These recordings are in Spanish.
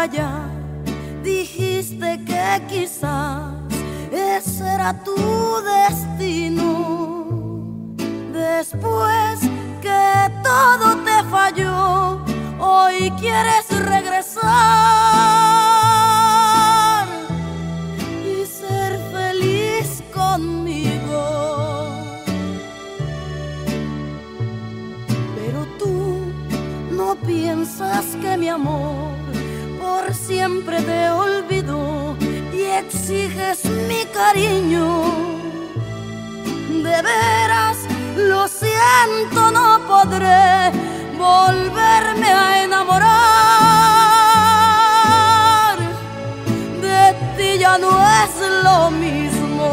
allá. Dijiste que quizás ese era tu destino. Después que todo te falló, hoy quieres regresar y ser feliz conmigo. Pero tú no piensas que mi amor por siempre te olvidó y exiges mi cariño. De veras, lo siento, no podré volverme a enamorar. De ti ya no es lo mismo.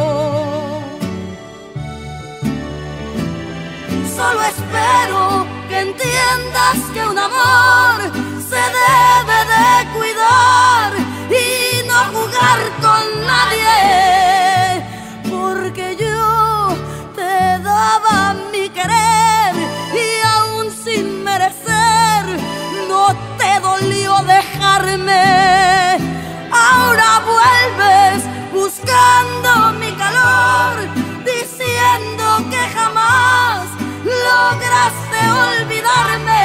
Solo espero que entiendas que un amor se debe de cuidar y no jugar con nadie, porque yo te daba mi querer y aún sin merecer no te dolió dejarme. Ahora vuelves buscando mi calor, diciendo que jamás lograste olvidarme.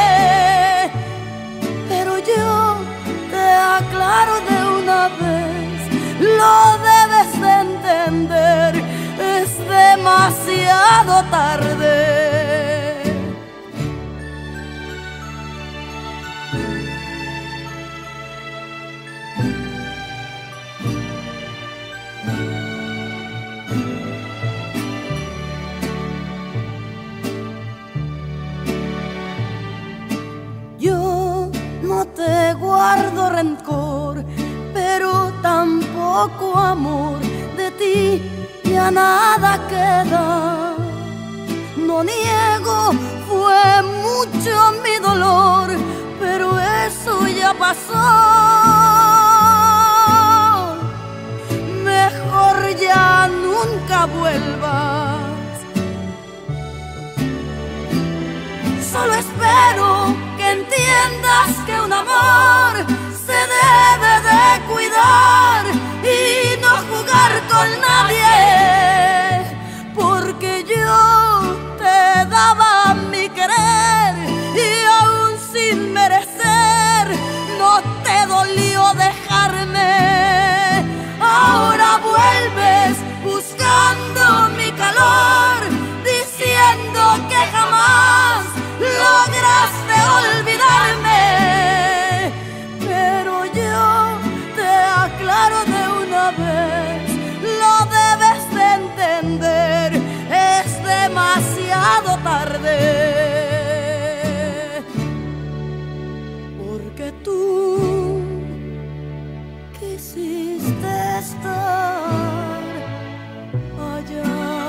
Pero yo te aclaro de una vez, lo debes de entender, es demasiado tarde. Yo no te guardo rencor, pero tampoco amor. De ti ya nada queda. No niego, fue mucho mi dolor, pero eso ya pasó. Mejor ya nunca vuelvas. Solo espero que entiendas que un amor se debe de cuidar y no jugar con nadie, porque yo te daba mi querer y aún sin merecer no te dolió dejarme. Ahora vuelves buscando mi calor, diciendo que jamás lograste olvidarme. Pero yo te aclaro de una vez, lo debes de entender, es demasiado tarde. Porque tú quisiste estar allá.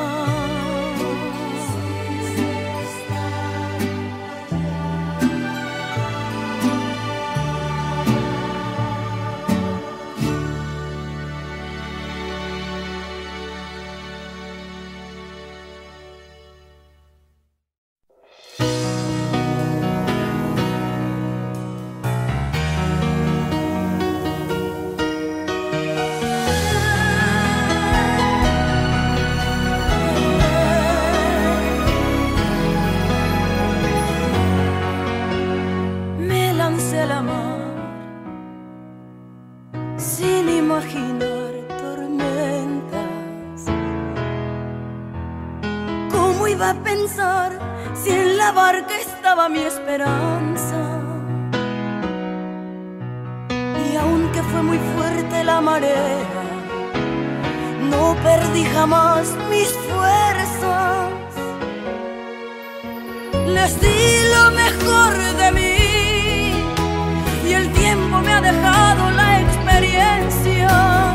Sin imaginar tormentas, ¿cómo iba a pensar si en la barca estaba mi esperanza? Y aunque fue muy fuerte la marea, no perdí jamás mis fuerzas. Les di lo mejor de mí y el tiempo me ha dejado la experiencia.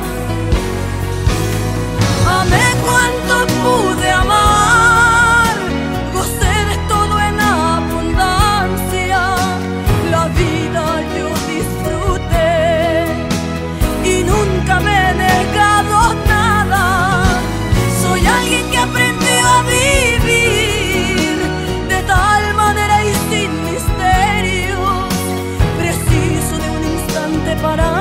Amé cuanto pude amar, gocé de todo en abundancia. La vida yo disfruté y nunca me he negado nada. Soy alguien que aprendió a vivir de tal manera y sin misterios. Preciso de un instante para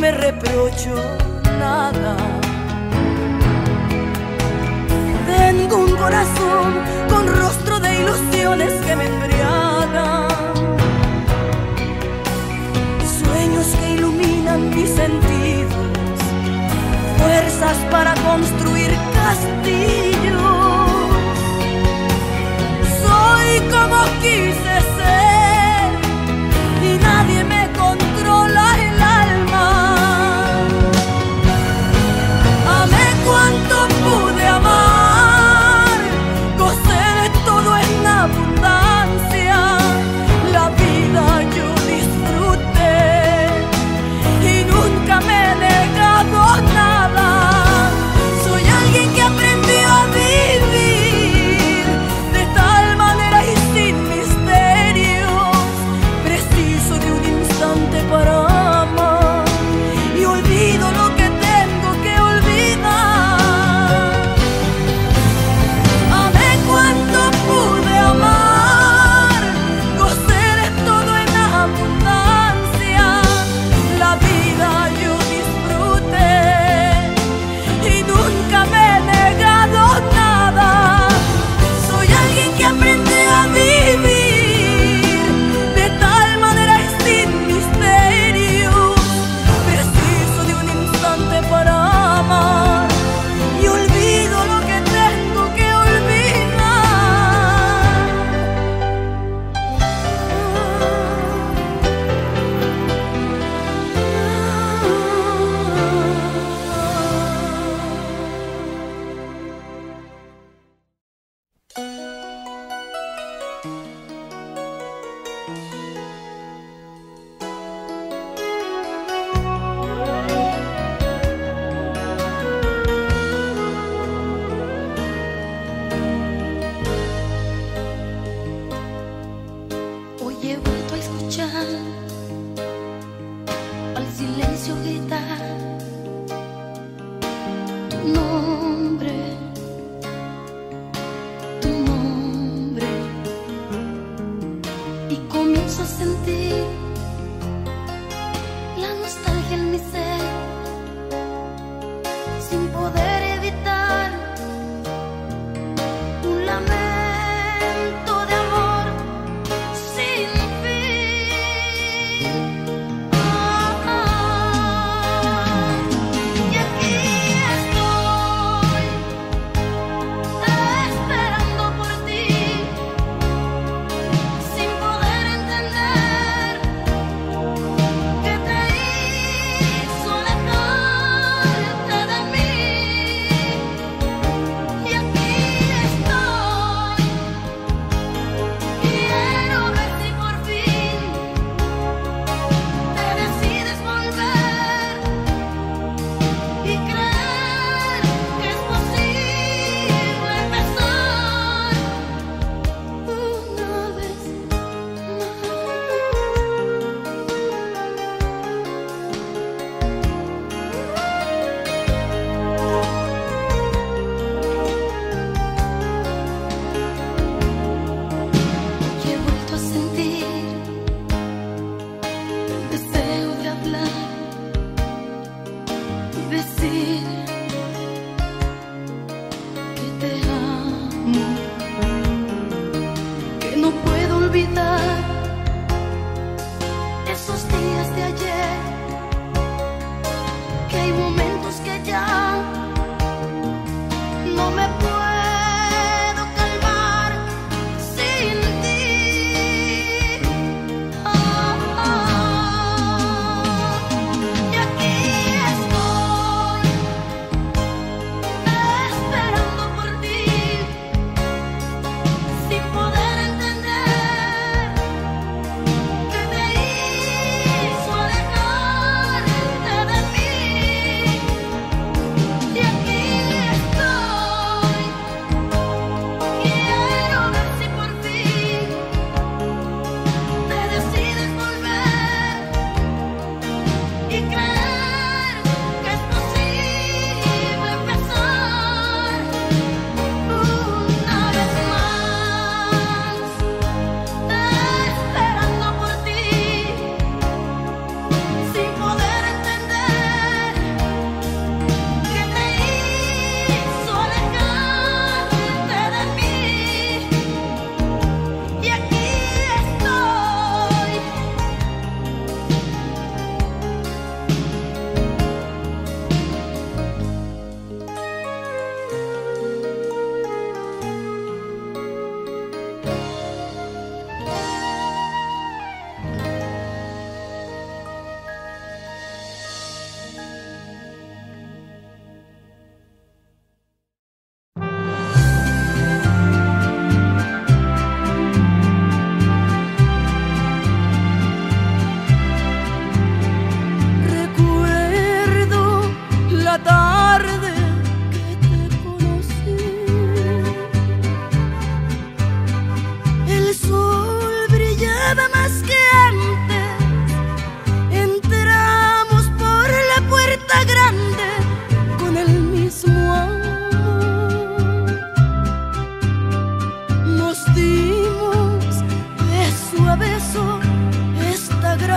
me reprocho nada. Tengo un corazón con rostro de ilusiones que me embriagan, sueños que iluminan mis sentidos, fuerzas para construir castillos. Soy como quise ser y nadie me controla el alma. Amé cuanto pude amar, gocé de todo en abundancia. La vida yo disfruté y nunca me he negado nada. Soy alguien que aprendió a vivir de tal manera y sin misterios. Preciso de un instante para amar y olvido lo que tengo que olvidar. Amé cuanto pude amar, gocé de todo en abundancia. La vida yo disfruté y nunca me he negado nada. Soy alguien que aprende a vivir de tal manera y sin misterios. Preciso de un instante para amar y olvido lo que tengo que Hoy he vuelto a escuchar al silencio gritar tu nombre, y comienzo a sentir la nostalgia en mi ser, sin poder evitar un lamento de amor sin fin. Y aquí estoy esperando por ti, sin poder entender qué te hizo alejarte de mí. Y aquí estoy, quiero ver si por fin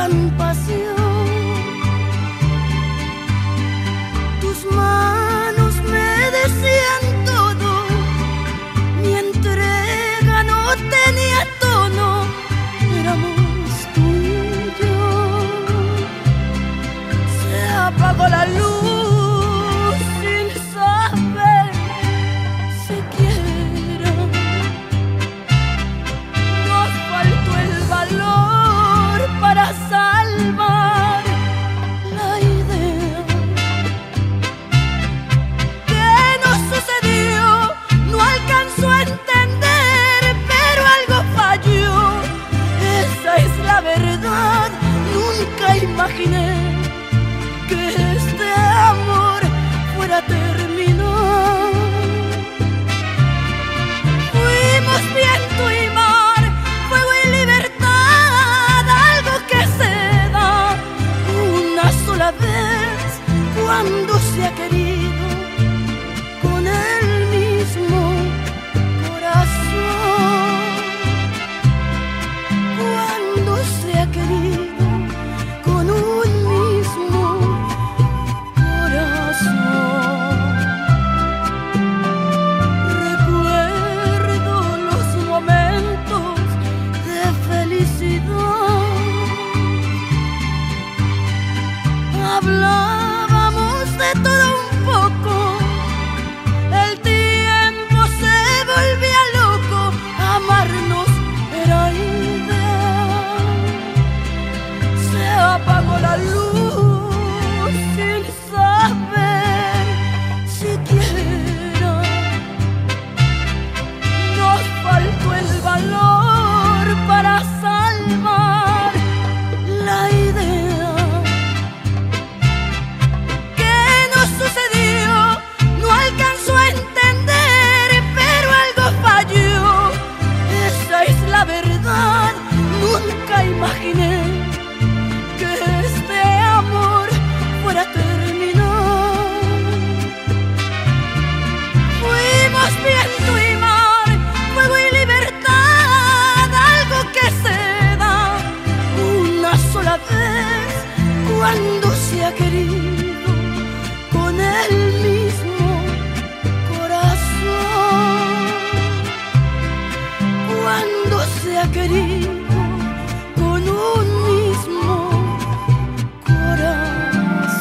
gran pasión. Tus manos me decían todo, mi entrega no tenía tono, éramos tú y yo. Se apagó la luz sin saber siquiera, nos faltó el valor para salvar la idea. ¿Qué nos sucedió? No alcanzó a entender, pero algo falló. Esa es la verdad, nunca imaginé que este amor fuera a terminar. Fuimos viento y mar, fuego y libertad, algo que se da una sola vez cuando se ha querido con el mismo corazón. Cuando se ha querido con un mismo corazón. Recuerdo los momentos de felicidad. Hablábamos de todo un poco, el tiempo se volvía loco, amarnos era ideal. Se apagó la luz sin saber siquiera, nos faltó el valor para salvar la idea. ¿Qué nos sucedió? No alcanzó a entender, pero algo falló. Esa es la verdad, nunca imaginé que este amor fuera a terminar. Fuimos viento y mar, fuego y libertad, algo que se da una sola vez cuando se ha querido con el mismo corazón. Cuando se ha querido con un mismo corazón.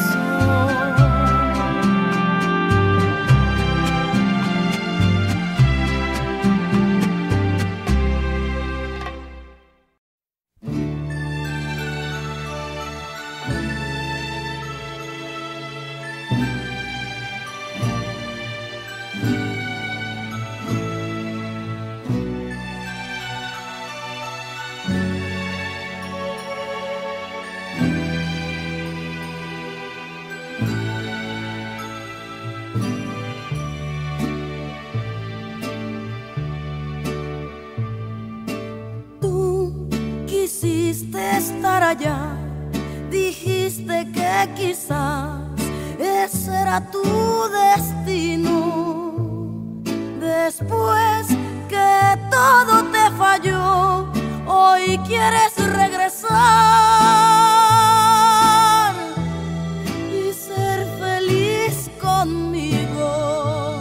Tú quisiste estar allá, dijiste que quizás ese era tu destino. Después que todo te falló, hoy quieres regresar y ser feliz conmigo.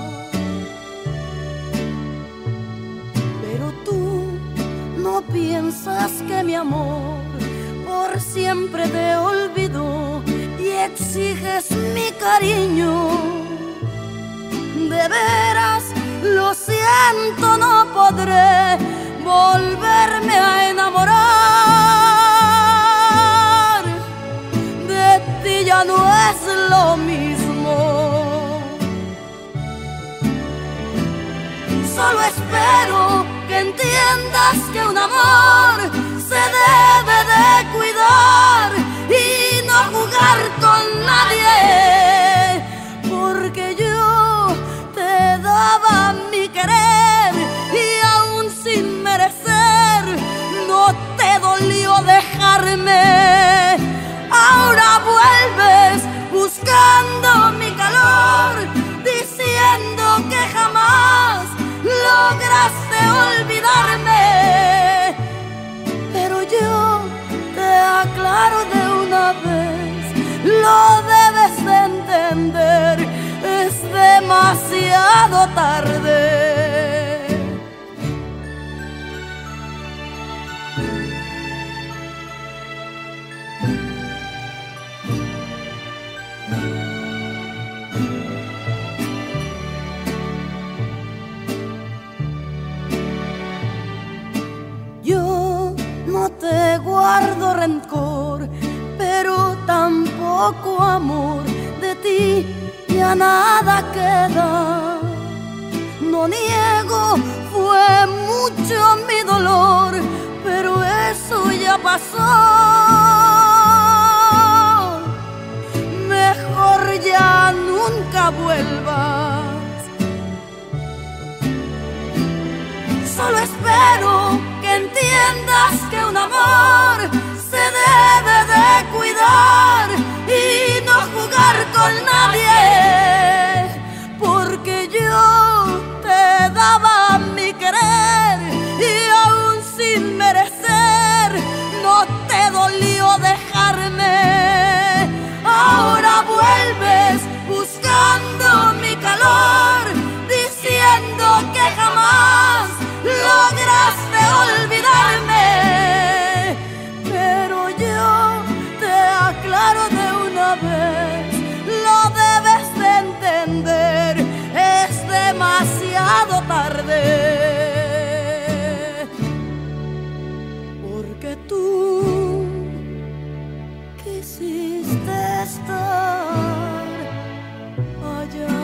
Pero tú no piensas que mi amor por siempre te olvidó y exiges mi cariño. De veras, lo siento, no podré volverme a enamorar. De ti ya no es lo mismo. Solo espero que entiendas que un amor se debe de cuidar y no jugar con nadie, porque yo te daba mi querer y aún sin merecer no te dolió dejarme. Ahora vuelves buscando mi calor, diciendo que jamás lograste olvidarme, pero yo te aclaro de una vez, lo debes de entender, es demasiado tarde. Yo no te guardo rencor, pero tampoco amor. De ti ya nada queda. No niego, fue mucho mi dolor, pero eso ya pasó. Mejor ya nunca vuelvas. Solo espero que entiendas que un amor se debe de cuidar y no jugar con nadie, porque yo te daba mi querer y aún sin merecer no te dolió dejarme. Ahora vuelves buscando mi calor, diciendo que jamás lograste olvidarme, pero yo te aclaro de una vez, lo debes de entender, es demasiado tarde, porque tú quisiste estar allá.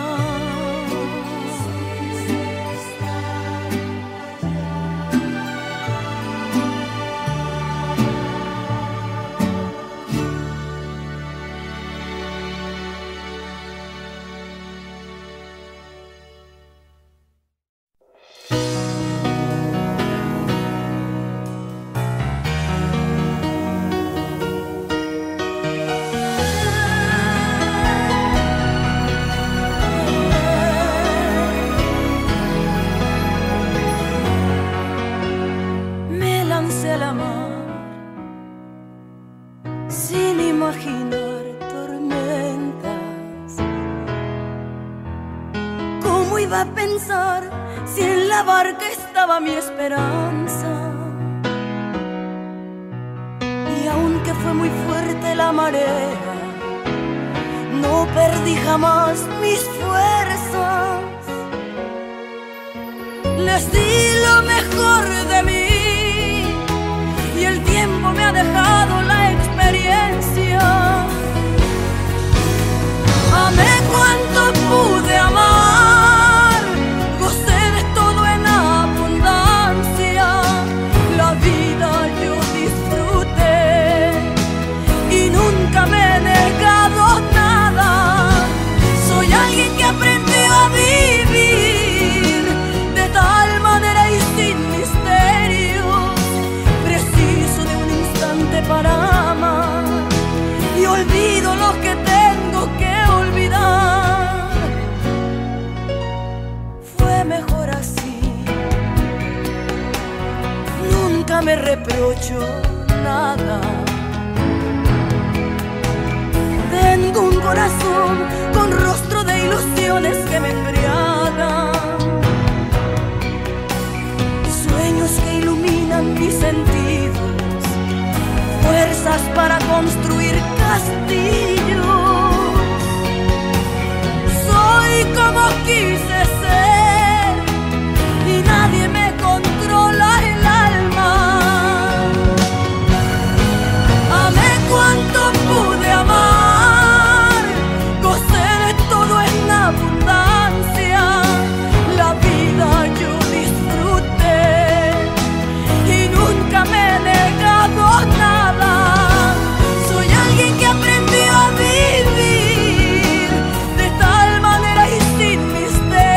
Sin imaginar tormentas, ¿cómo iba a pensar si en la barca estaba mi esperanza? Y aunque fue muy fuerte la marea, no perdí jamás mis fuerzas. Les di lo mejor de mí y el tiempo me ha dejado la experiencia. Amé cuanto pude amar, gocé de todo en abundancia. La vida yo disfruté y nunca me he negado nada. Soy alguien que aprendió a vivir de tal manera y sin misterios. Preciso de un instante para amar y olvido lo que tengo que olvidar. Fue mejor así, nunca me reprocho nada. Tengo un corazón con rostro de ilusiones que me embriagan, sueños que iluminan mis sentidos, fuerzas para construir castillos. Soy como quise ser y nadie me controla el alma. Amé cuanto pude amar, gocé de todo en abundancia. La vida yo disfruté y nunca me he negado nada. Soy alguien que aprendió a vivir de tal manera y sin misterio.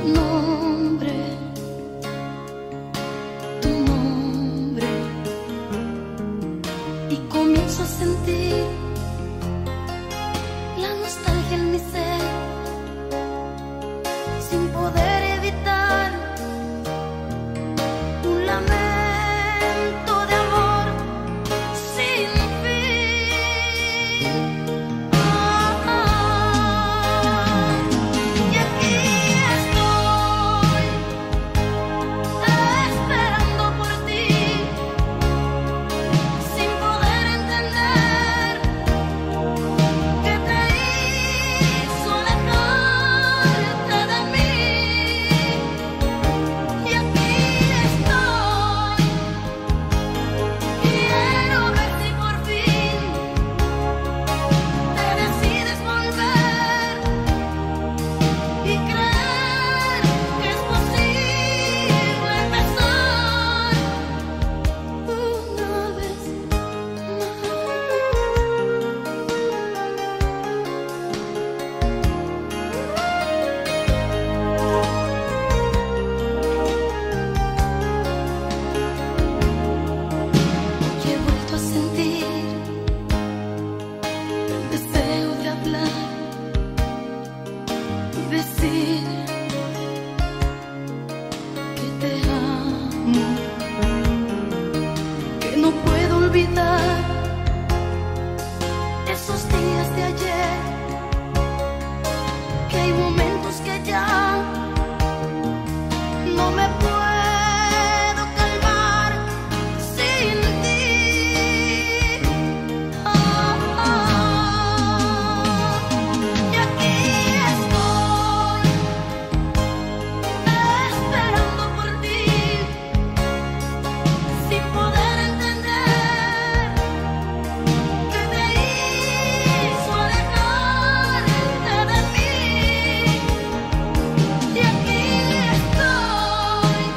nombre, tu nombre, y comienzo a sentir la nostalgia en mi ser, sin poder evitar un lamento de amor sin fin. Y aquí estoy esperando por ti, sin poder entender qué te hizo alejarte de mí. Y aquí estoy, quiero ver si por fin te decides volver y creer que es posible empezar una vez más. Y he vuelto a sentir el deseo de hablar y decir que te amo, que no puedo olvidar esos días de ayer, que hay momentos que ya no me puedo calmar sin ti. Y aquí estoy esperando por ti, sin poder entender qué te hizo alejarte de mí. Y aquí estoy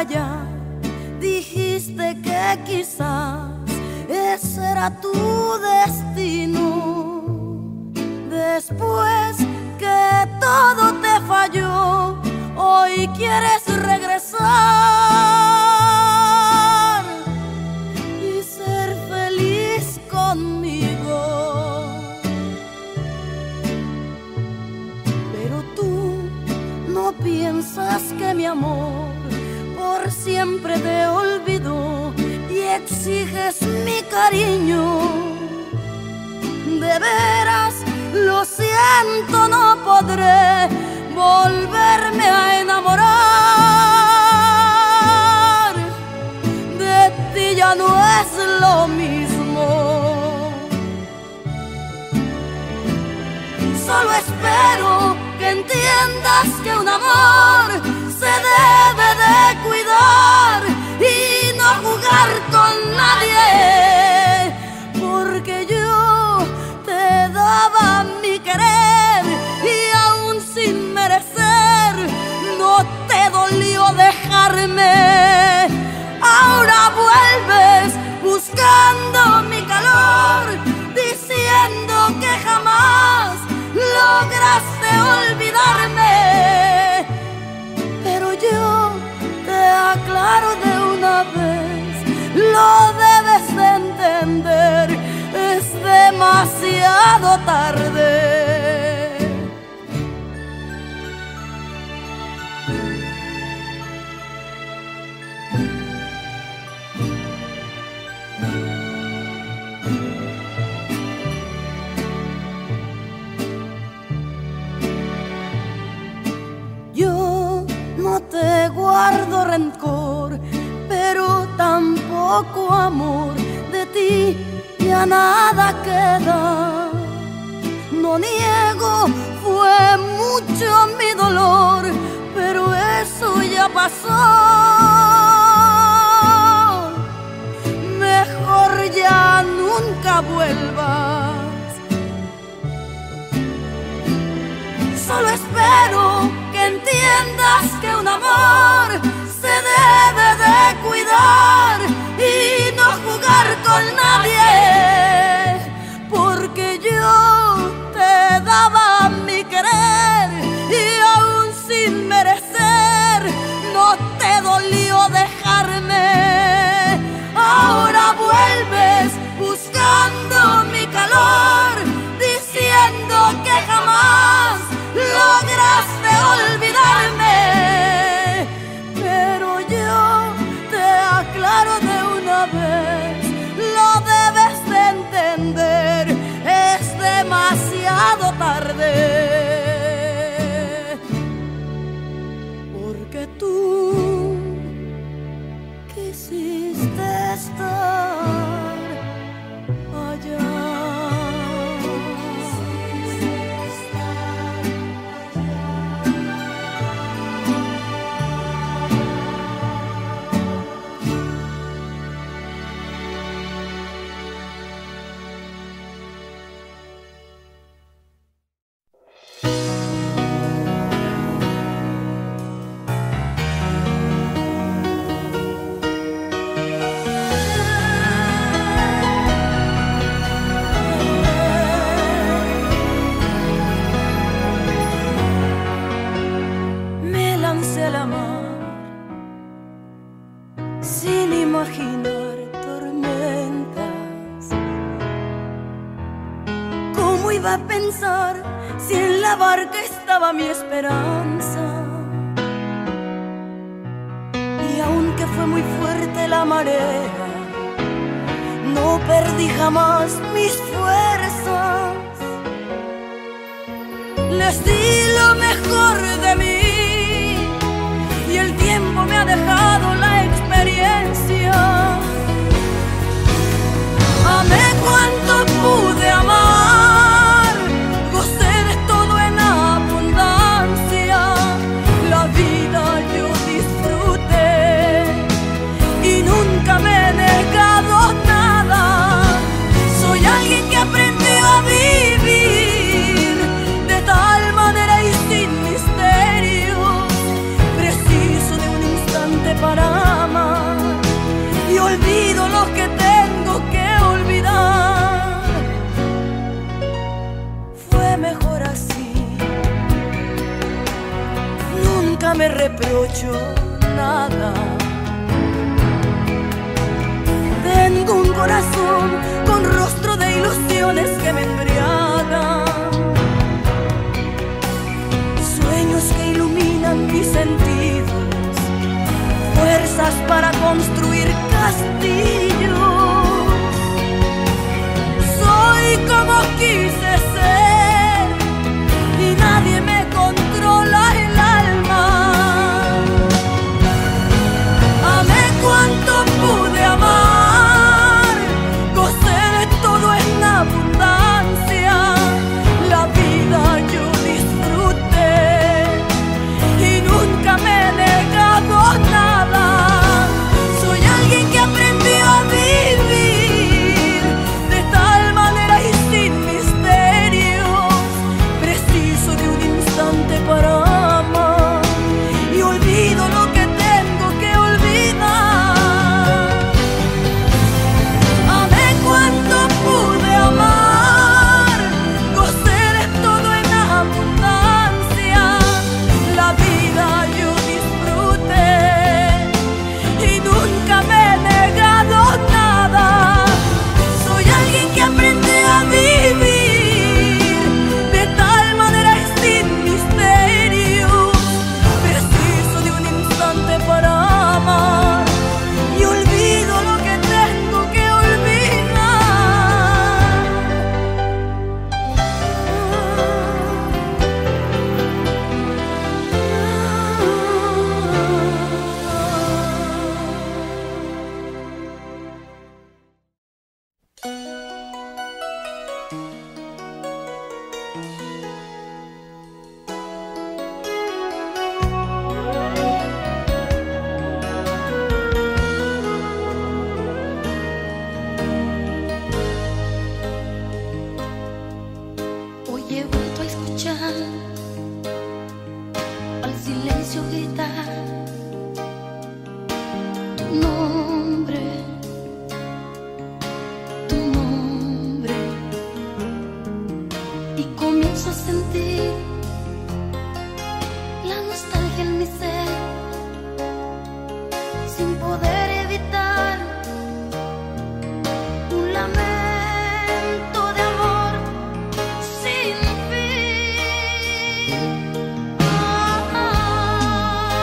allá. Dijiste que quizás ese era tu destino. Después que todo te falló, hoy quieres regresar y ser feliz conmigo. Pero tú no piensas que mi amor por siempre te olvidó y exiges mi cariño. De veras, lo siento, no podré volverme a enamorar. De ti ya no es lo mismo. Solo espero que entiendas que un amor se debe de cuidar y no jugar con nadie, porque yo te daba mi querer y aún sin merecer no te dolió dejarme. Ahora vuelves buscando mi calor, diciendo que jamás lograste olvidarme. Pero yo te aclaro de una vez, lo debes de entender, es demasiado tarde. Yo no te guardo rencor, pero tampoco amor. De ti ya nada queda. No niego, fue mucho mi dolor, pero eso ya pasó. Mejor ya nunca vuelvas. Solo espero que entiendas que un amor se debe de cuidar y no jugar con nadie, porque yo te daba mi querer y aún sin merecer no te dolió dejarme. Ahora vuelves buscando mi calor, diciendo que jamás lograste olvidarme. Pero yo te aclaro de una vez, lo debes de entender, es demasiado tarde. Porque tú quisiste estar allá. Sin imaginar tormentas. ¿Cómo iba a pensar si en la barca estaba mi esperanza? Y aunque fue muy fuerte la marea, no perdí jamás mis fuerzas. Les di lo mejor de mí y el tiempo me ha dejado la experiencia. Amé cuanto pude amar, gocé de todo en abundancia. La vida yo disfruté y nunca me he negado nada. Soy alguien que aprendió a vivir de tal manera y sin misterios. Preciso de un instante para mejor así. Nunca me reprocho nada. Tengo un corazón con rostro de ilusiones que me embriagan, sueños que iluminan mis sentidos, fuerzas para construir castillos. Soy como quise ser y nadie me controla el alma. Amé cuanto pude amar, gocé de todo en abundancia. La vida yo disfruté y nunca me he negado nada. Soy alguien que aprendió a vivir de tal manera y sin misterios. Preciso de un instante para amar y olvido lo que tengo que olvidar. Amé cuanto pude amar, gocé de todo en abundancia. La vida yo disfruté y nunca me he negado nada. Soy alguien que aprende a vivir de tal manera y sin misterios. Preciso de un instante para amar y olvido lo que tengo que Hoy he vuelto a escuchar al silencio gritar tu nombre, y comienzo a sentir la nostalgia en mi ser, sin poder evitar un lamento de amor sin fin.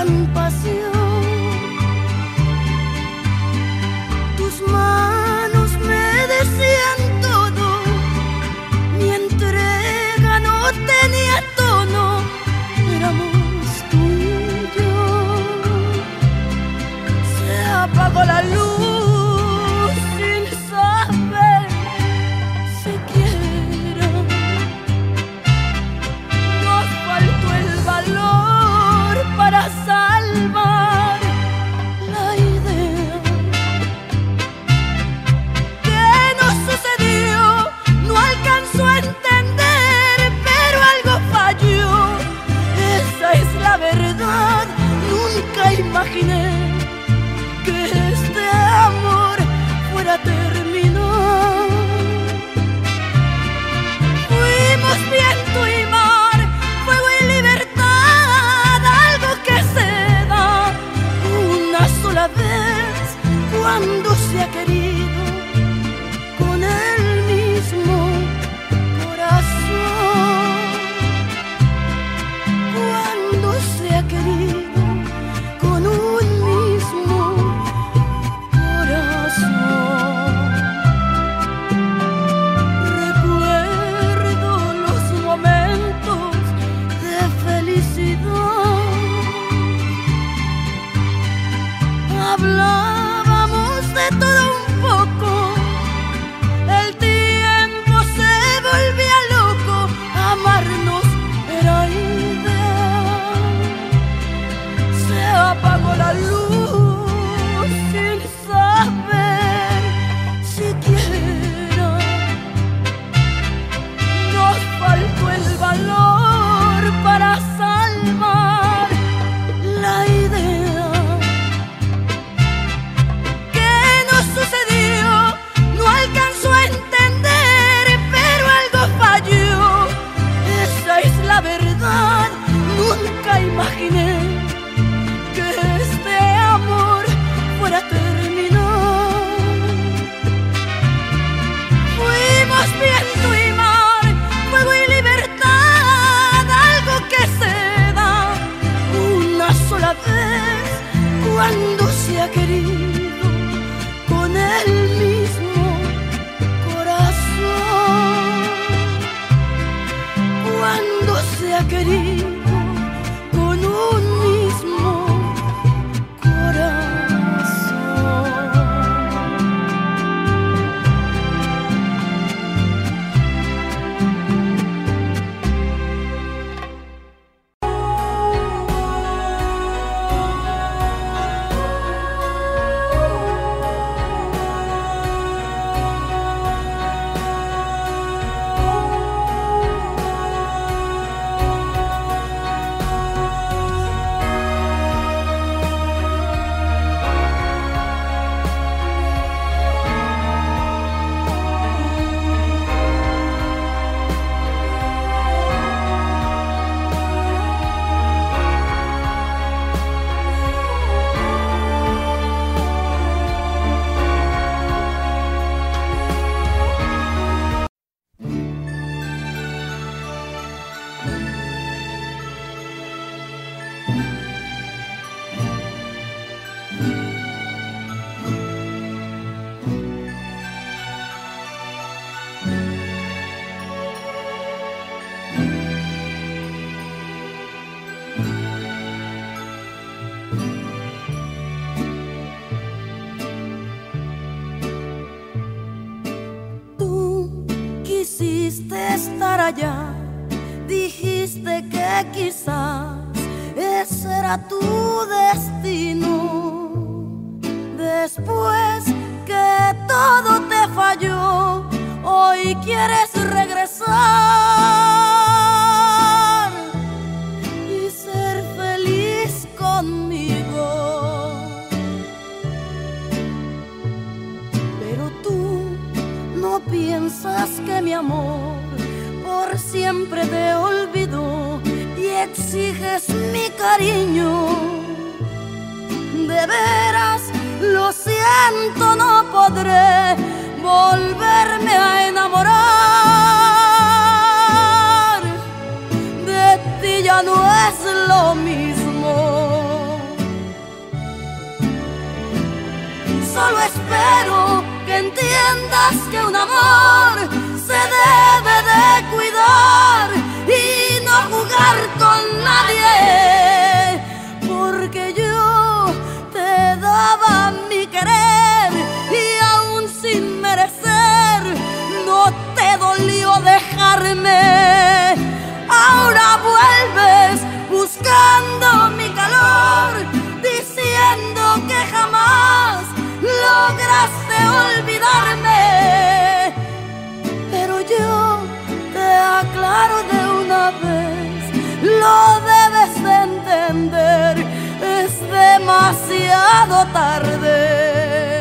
gran pasión. Tus manos me decían todo, mi entrega no tenía tono, éramos tú y yo. Se apagó la luz sin saber siquiera. Nos faltó el valor para salvar la idea. ¿Qué nos sucedió? No alcanzó a entender, pero algo falló. Esa es la verdad. Nunca imaginé que este amor fuera a terminar. Fuimos viento y mar, fuego y libertad, algo que se da una sola vez cuando se ha querido con el mismo corazón. Cuando se ha querido con un mismo corazón. Recuerdo los momentos de felicidad. Hablábamos de todo un poco, el tiempo se volvía loco, amarnos era ideal. Se apagó la luz sin saber siquiera. Nos faltó el valor para salvar la idea. ¿Qué nos sucedió? No alcanzó a entender, pero algo falló. Esa es la verdad. Nunca imaginé que este amor fuera a terminar. Fuimos viento y mar, fuego y libertad, algo que se da una sola vez cuando se ha querido con el mismo corazón. Cuando se ha querido con un mismo corazón. Estar allá, dijiste que quizás ese era tu destino. Después que todo te falló, hoy quieres regresar y ser feliz conmigo. Pero tú no piensas que mi amor por siempre te olvidó y exiges mi cariño. De veras, lo siento, no podré volverme a enamorar. De ti ya no es lo mismo. Solo espero que entiendas que un amor se debe de cuidar y no jugar con nadie, porque yo te daba mi querer y aún sin merecer no te dolió dejarme. Ahora vuelves buscando mi calor, diciendo que jamás lograste olvidarme. Pero yo te aclaro de una vez, lo debes de entender, es demasiado tarde.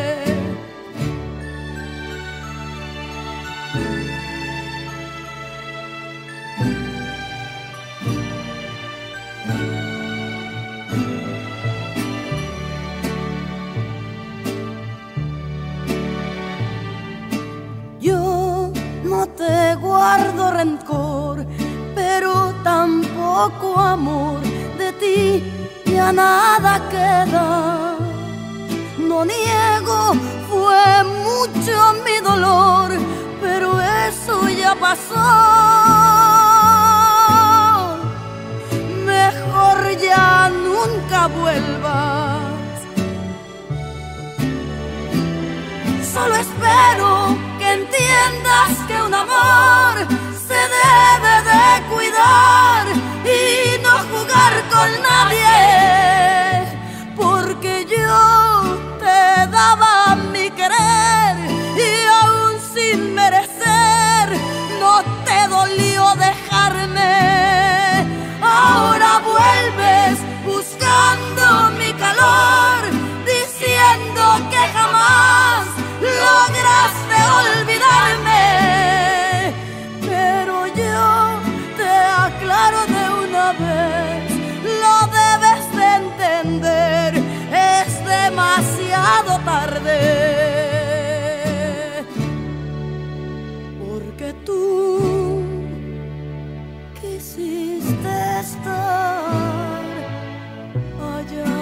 No te guardo rencor, pero tampoco amor. De ti ya nada queda. No niego, fue mucho mi dolor, pero eso ya pasó. Mejor ya nunca vuelvas. Solo espero que entiendas que un amor se debe de cuidar y no jugar con nadie, porque yo te daba mi querer y aún sin merecer no te dolió dejarme. Ahora vuelves buscando mi calor, diciendo que jamás lograste olvidarme, pero yo te aclaro de una vez, lo debes de entender, es demasiado tarde, porque tú quisiste estar allá.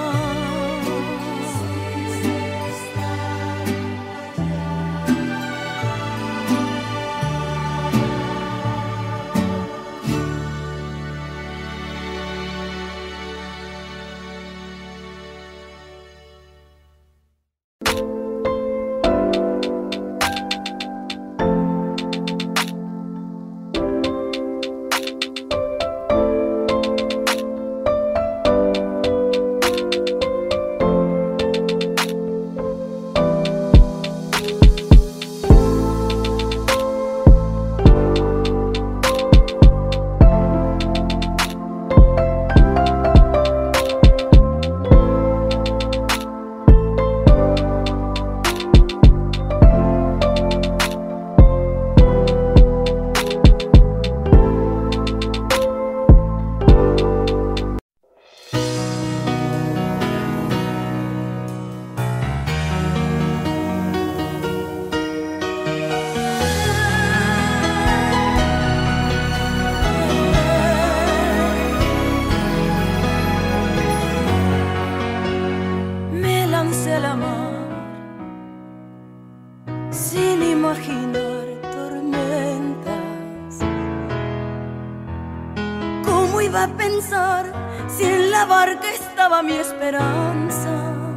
Iba a pensar si en la barca estaba mi esperanza,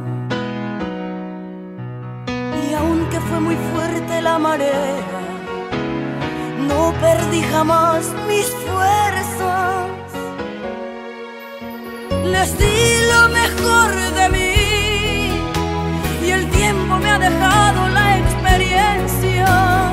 y aunque fue muy fuerte la marea, no perdí jamás mis fuerzas. Les di lo mejor de mí y el tiempo me ha dejado la experiencia.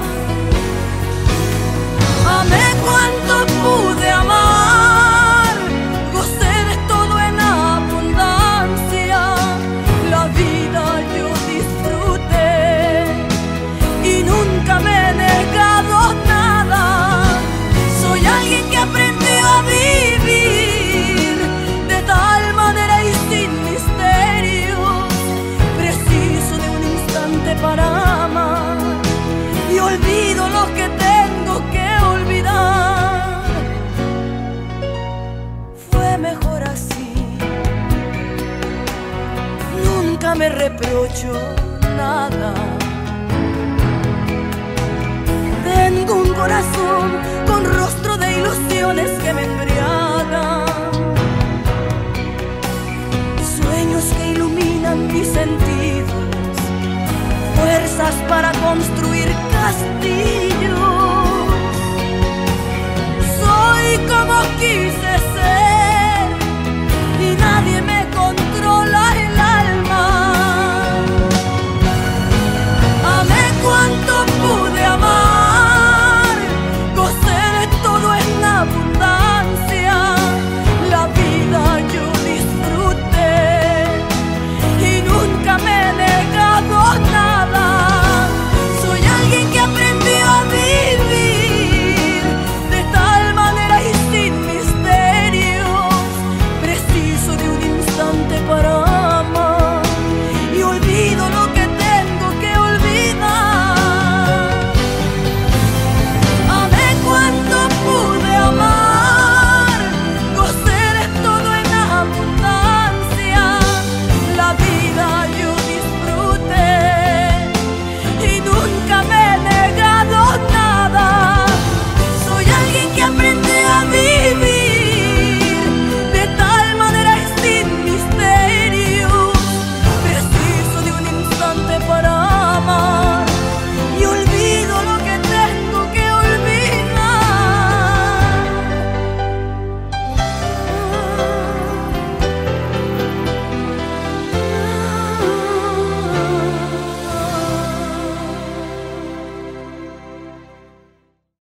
Amé cuanto pude amar, gocé de todo en abundancia. La vida yo disfruté y nunca me he negado nada. Soy alguien que aprendió a vivir de tal manera y sin misterios. Preciso de un instante para amar y olvido lo que tengo que olvidar. Fue mejor así, nunca me reprocho nada. Tengo un corazón con rostro de ilusiones que me embriagan, sueños que iluminan mis sentidos, fuerzas para construir castillos. Soy como quise